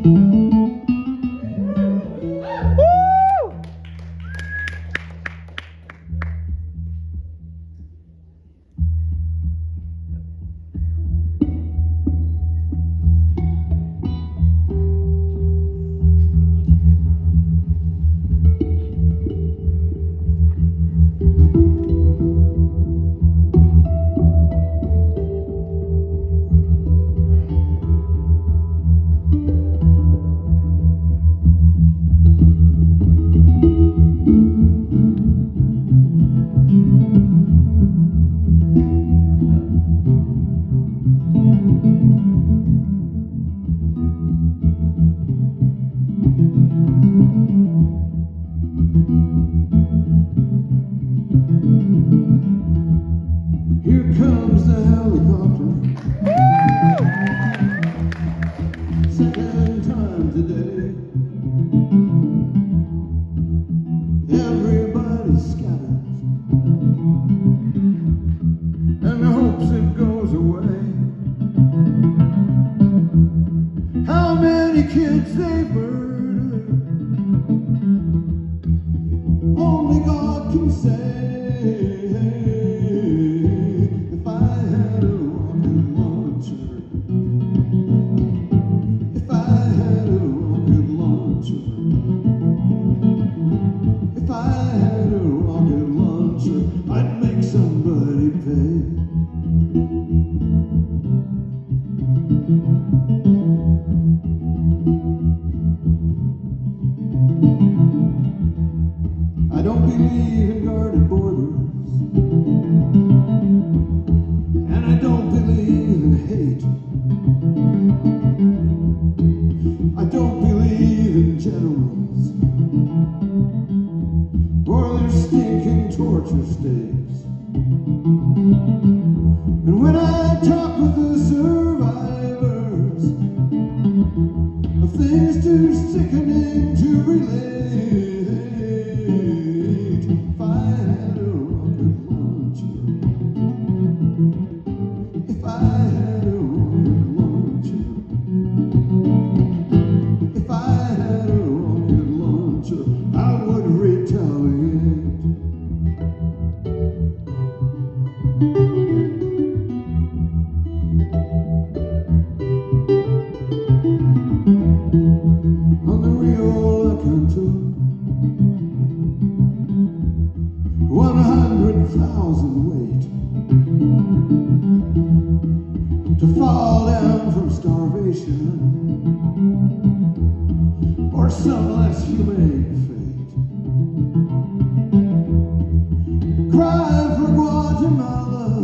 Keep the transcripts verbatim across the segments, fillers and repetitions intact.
Here comes the helicopter. Second time today. Everybody scatters and hopes it goes away. How many kids they've murdered, only God can say. If I had a rocket launcher, if I had a rocket launcher, if I had a rocket launcher, I'd make somebody pay. I don't believe in guarded borders, and I don't believe in hate. I don't believe in generals or their stinking torture states. And when I talk with the survivors of things too sickening to relate, if I had a rocket launcher, if I had a rocket launcher, if I had a rocket launcher, I would retaliate. On the Rio Canto, one hundred thousand wait to fall down from starvation or some less humane fate. Cry for Guatemala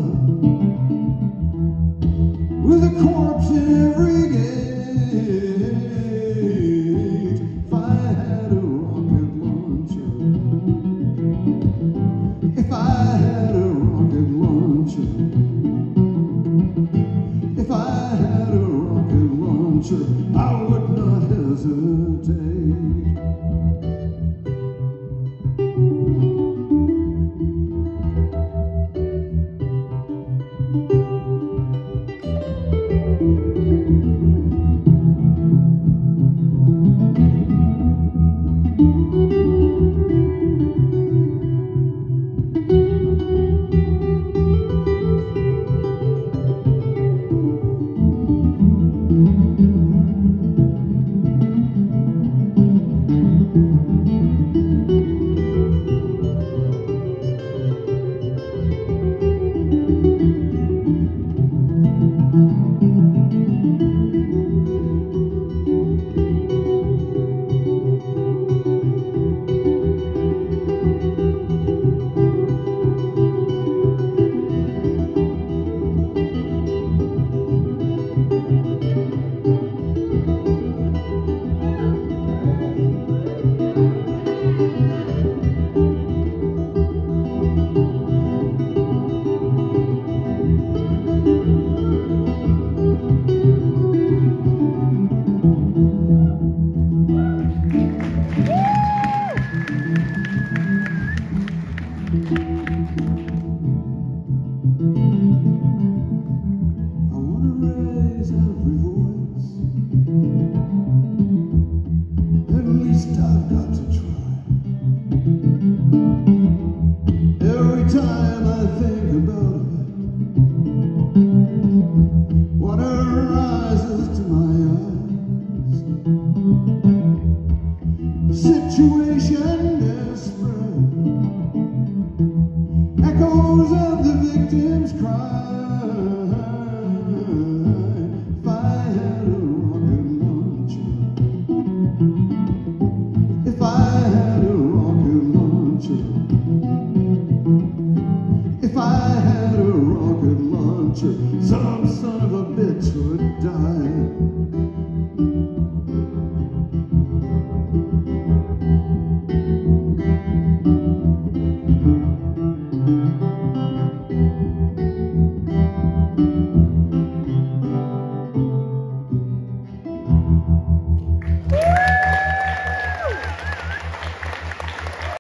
with a corpse in every gate. If I had a rocket launcher, if I had a rocket launcher, if I had a rocket launcher, I would not hesitate. situation